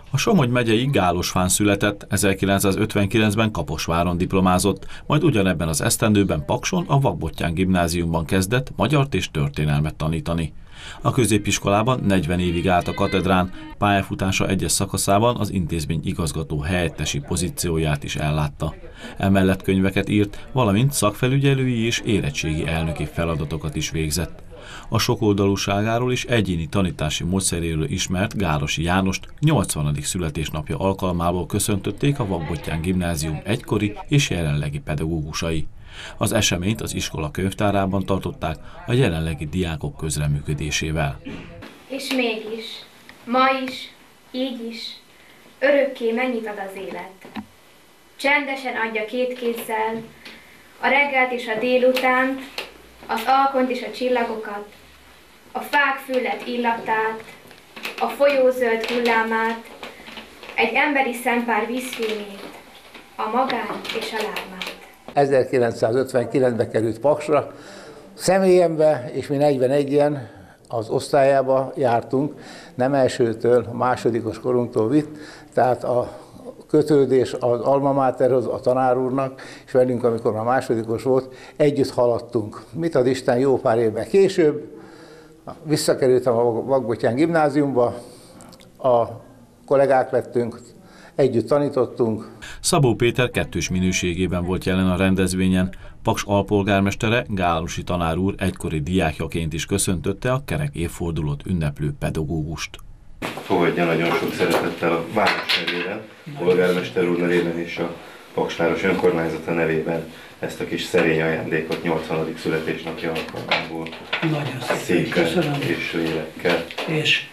A Somogy megyei Gálosfán született, 1959-ben Kaposváron diplomázott, majd ugyanebben az esztendőben Pakson a Vakbottyán gimnáziumban kezdett magyart és történelmet tanítani. A középiskolában 40 évig állt a katedrán, pályafutása egyes szakaszában az intézmény igazgató helyettesi pozícióját is ellátta. Emellett könyveket írt, valamint szakfelügyelői és érettségi elnöki feladatokat is végzett. A sokoldalúságáról és egyéni tanítási módszeréről ismert Gálosi Jánost 80. születésnapja alkalmából köszöntötték a Vakbottyán gimnázium egykori és jelenlegi pedagógusai. Az eseményt az iskola könyvtárában tartották a jelenlegi diákok közreműködésével. És mégis, ma is, így is, örökké mennyit ad az élet. Csendesen adja két kézzel, a reggelt és a délutánt, az alkont és a csillagokat, a fák füllet illatát, a folyó zöld hullámát, egy emberi szempár vízfényét, a magát és a lármát. 1959-ben került Paksra, személyembe, és mi 41-en az osztályába jártunk, nem elsőtől, a másodikos korunktól vitt, tehát a kötődés az alma materhoz, a tanár úrnak, és velünk, amikor már másodikos volt, együtt haladtunk. Mit ad Isten, jó pár évben később, visszakerültem a Vakbottyán gimnáziumba, a kollégák lettünk, együtt tanítottunk. Szabó Péter kettős minőségében volt jelen a rendezvényen. Paks alpolgármestere, Gálosi tanár úr egykori diákjaként is köszöntötte a kerek évfordulót ünneplő pedagógust. Fogadja nagyon sok szeretettel a város nevében, polgármester úr nevében és a Paksváros önkormányzata nevében ezt a kis szerény ajándékot 80. születésnapja alkalmából. Nagyon szépen köszönöm. És lélekkel. És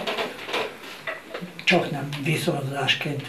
csak nem viszonzásként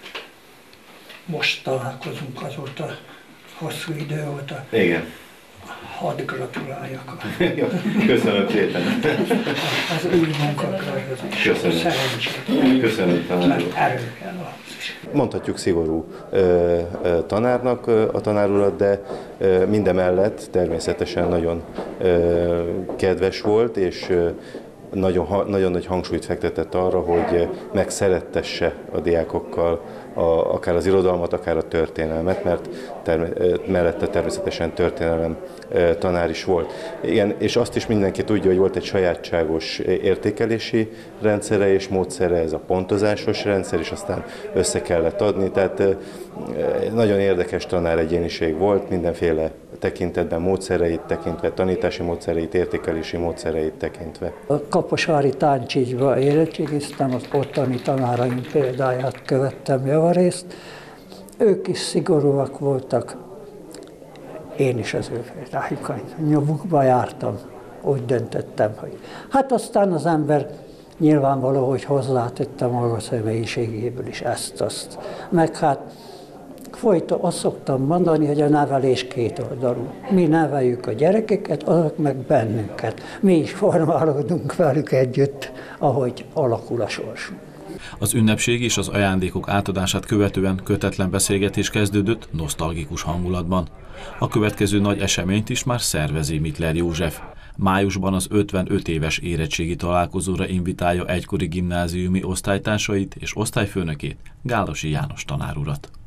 most találkozunk, azóta hosszú idő óta. Igen. Hadd gratuláljak. Köszönöm szépen. Az új munkakörhöz is. Köszönöm. Szerencsét. Köszönöm, tanár úr. Erő kell ahhoz is. Mondhatjuk szigorú tanárnak a tanár urat, de mindemellett természetesen nagyon kedves volt, és nagyon nagy hangsúlyt fektetett arra, hogy megszerettesse a diákokkal akár az irodalmat, akár a történelmet, mert mellette természetesen történelem tanár is volt. Igen, és azt is mindenki tudja, hogy volt egy sajátságos értékelési rendszere és módszere, ez a pontozásos rendszer, és aztán össze kellett adni, tehát nagyon érdekes tanár egyéniség volt, mindenféle tekintetben módszereit tekintve, tanítási módszereit, értékelési módszereit tekintve. A kaposvári Táncsicsba érettségiztem, az ottani tanáraim példáját követtem javarészt. Ők is szigorúak voltak, én is az ő példájukkal nyomukba jártam. Úgy döntöttem, hogy hát aztán az ember nyilvánvaló, hogy hozzátette maga személyiségéből is ezt-azt. Meg hát folyton azt szoktam mondani, hogy a nevelés kétoldalú. Mi neveljük a gyerekeket, azok meg bennünket. Mi is formálódunk velük együtt, ahogy alakul a sorsunk. Az ünnepség és az ajándékok átadását követően kötetlen beszélgetés kezdődött nosztalgikus hangulatban. A következő nagy eseményt is már szervezi Mittler József. Májusban az 55 éves érettségi találkozóra invitálja egykori gimnáziumi osztálytársait és osztályfőnökét, Gálosi János tanár urat.